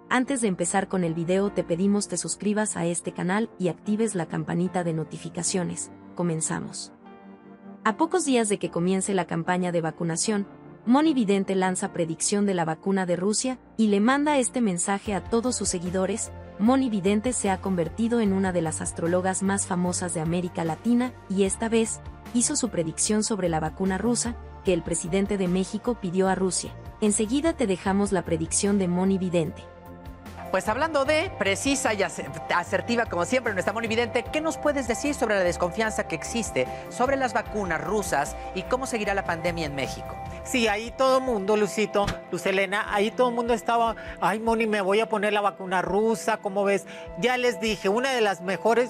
Antes de empezar con el video te pedimos te suscribas a este canal y actives la campanita de notificaciones. Comenzamos. A pocos días de que comience la campaña de vacunación, Moni Vidente lanza predicción de la vacuna de Rusia y le manda este mensaje a todos sus seguidores. Moni Vidente se ha convertido en una de las astrólogas más famosas de América Latina y esta vez hizo su predicción sobre la vacuna rusa que el presidente de México pidió a Rusia. Enseguida te dejamos la predicción de Moni Vidente. Pues hablando de precisa y asertiva, como siempre, nuestra Moni Vidente, ¿qué nos puedes decir sobre la desconfianza que existe sobre las vacunas rusas y cómo seguirá la pandemia en México? Sí, ahí todo el mundo, Lucito, Luz Helena, ahí todo el mundo estaba, ay, Moni, me voy a poner la vacuna rusa, ¿cómo ves? Ya les dije, uno de los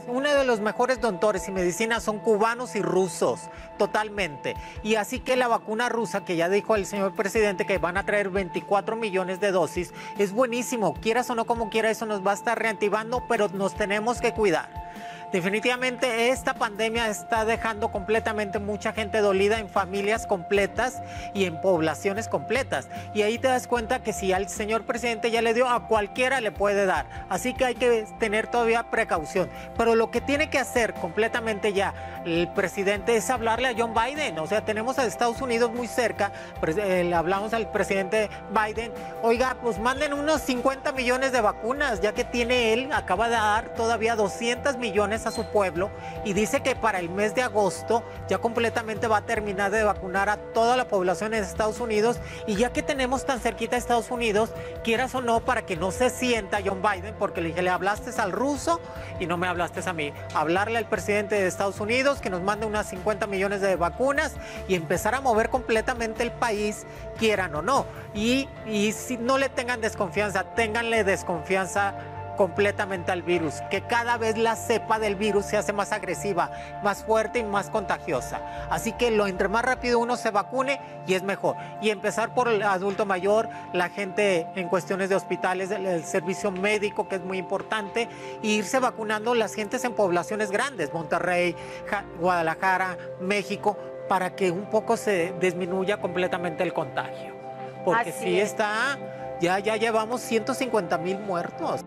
mejores doctores y medicinas son cubanos y rusos, totalmente. Y así que la vacuna rusa, que ya dijo el señor presidente que van a traer 24 millones de dosis, es buenísimo, quieras o no como quiera, eso nos va a estar reactivando, pero nos tenemos que cuidar. Definitivamente esta pandemia está dejando completamente mucha gente dolida en familias completas y en poblaciones completas. Y ahí te das cuenta que si al señor presidente ya le dio, a cualquiera le puede dar. Así que hay que tener todavía precaución. Pero lo que tiene que hacer completamente ya el presidente es hablarle a John Biden. O sea, tenemos a Estados Unidos muy cerca. Le hablamos al presidente Biden. Oiga, pues manden unos 50 millones de vacunas, ya que tiene él, acaba de dar todavía 200 millones a su pueblo y dice que para el mes de agosto ya completamente va a terminar de vacunar a toda la población en Estados Unidos. Y ya que tenemos tan cerquita a Estados Unidos, quieras o no, para que no se sienta John Biden, porque le dije, le hablaste al ruso y no me hablaste a mí, hablarle al presidente de Estados Unidos que nos mande unas 50 millones de vacunas y empezar a mover completamente el país, quieran o no. Y si no le tengan desconfianza, ténganle desconfianza completamente al virus, que cada vez la cepa del virus se hace más agresiva, más fuerte y más contagiosa. Así que entre más rápido uno se vacune y es mejor. Y empezar por el adulto mayor, la gente en cuestiones de hospitales, el servicio médico, que es muy importante, e irse vacunando las gentes en poblaciones grandes, Monterrey, Guadalajara, México, para que un poco se disminuya completamente el contagio. Porque si está, ya llevamos 150,000 muertos.